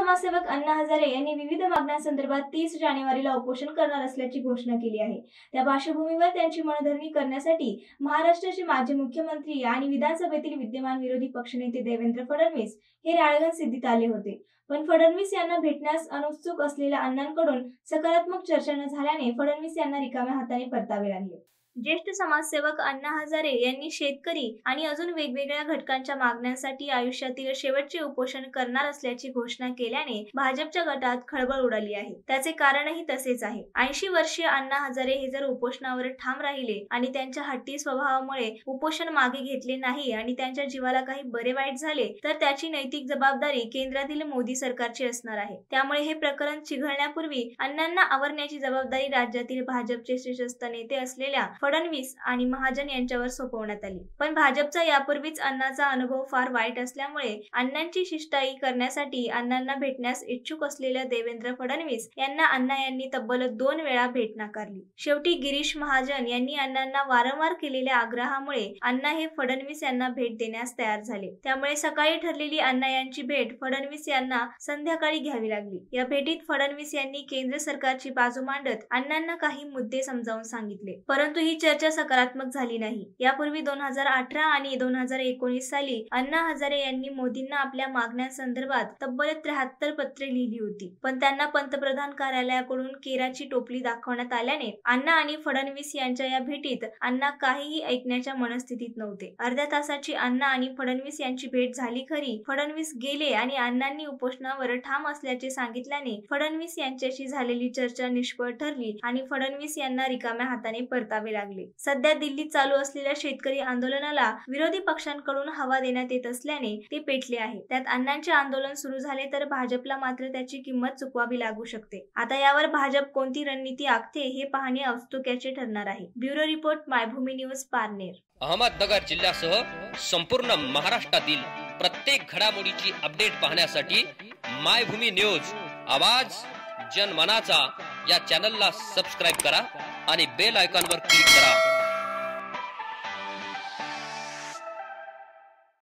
समाजसेवक अण्णा हजारे यांनी विविध मागण्यांसंदर्भात 30 जानेवारीला उपोषण करणार असल्याची घोषणा केली आहे। त्या पार्श्वभूमीवर त्यांची मनधरणी करण्यासाठी महाराष्ट्राचे माजी मुख्यमंत्री आणि विधानसभेतील विद्यमान विरोधी पक्षनेते देवेंद्र फडणवीस हे राळेगण सिद्धीत आले होते। पण फडणवीस यांना भेटण्यास अनुत्सुक असलेल्या अण्णांकडून सकारात्मक चर्चा न झाल्याने फडणवीस यांना रिकाम्या हाताने परतावे लागले। ज्येष्ठ समाजसेवक अण्णा हजारे यांनी शेतकरी आणि अजून वेगवेगळ्या घटकांच्या मागण्यांसाठी आयुष्यातील शेवटचे उपोषण करणार असल्याची घोषणा केल्याने भाजपच्या गटात खळबळ उडाली आहे। त्याचे कारणही तसेच आहे। 80 वर्षीय अण्णा हजारे हे जर उपोषणावर ठाम राहिले आणि त्यांच्या हट्टी स्वभावामुळे उपोषण मागे घेतले नाही आणि त्यांच्या जीवाला काही बरे वाईट झाले तर त्याची नैतिक जबाबदारी केंद्रातील मोदी सरकारची असणार आहे। त्यामुळे हे प्रकरण चिघळण्यापूर्वी अण्णांना आवरण्याची जबाबदारी राज्यातील भाजपचे शीर्षस्थ नेते असलेल्या फडणवीस आणि महाजन यांच्यावर सोपवण्यात आली। पण भाजपचा यापूर्वीच अण्णाचा अनुभव फार वाईट असल्यामुळे अण्णांची शिष्टाई करण्यासाठी अण्णांना भेटण्यास इच्छुक असलेल्या देवेंद्र फडणवीस यांना अण्णा यांनी तब्बल 2 वेळा भेट नाकारली। शेवटी गिरीश महाजन यांनी अण्णांना वारंवार केलेल्या आग्रहामुळे अण्णा हे फडणवीस यांना भेट देण्यास तयार झाले। त्यामुळे सकाळी ठरलेली अण्णा यांची भेट फडणवीस यांना संध्याकाळी घ्यावी लागली। या भेटीत फडणवीस यांनी केंद्र सरकारची बाजू मांडत अण्णांना काही मुद्दे समजावून सांगितले, परंतु ही चर्चा सकारात्मक झाली नाही। यापूर्वी 2018 आणि 2019 साली अण्णा हजारे यांनी मोदींना आपल्या मागण्यांसंदर्भात तब्बल 73 पत्रे लिहिली होती, पण त्यांना पंतप्रधान कार्यालयाकडून केराची टोपली दाखवण्यात आल्याने अण्णा आणि फडणवीस यांच्या या भेटीत अण्णा काहीही ऐकण्याच्या मनस्थितीत नव्हते। अर्ध्या तासाची अण्णा आणि फडणवीस यांची भेट झाली खरी, फडणवीस गेले आणि अण्णांनी उपोषणावर ठाम असल्याचे सांगितल्याने फडणवीस यांच्याशी झालेली चर्चा निष्फळ ठरली आणि फडणवीस यांना रिकाम्या हाताने परतावे लागले। सध्या दिल्लीत चालू असलेल्या शेतकरी आंदोलनाला विरोधी पक्षांकडून हवा देण्यात येत असल्याने ते पेटले आहे। त्यात अण्णांचे आंदोलन सुरू झाले तर भाजपला मात्र त्याची किंमत चुकवावी लागू शकते। आता यावर भाजप कोणती रणनीती आखते हे पाहणे औत्सुक्याचे ठरणार आहे। Bureau report, Maybhumi news, Parner. Ahmednagar जिल्ह्यासह संपूर्ण महाराष्ट्रातील प्रत्येक घडामोडीची अपडेट पाहण्यासाठी मायभूमी न्यूज आवाज जनमनाचा या चॅनलला सबस्क्राइब करा आणि बेल आयकॉनवर क्लिक करा।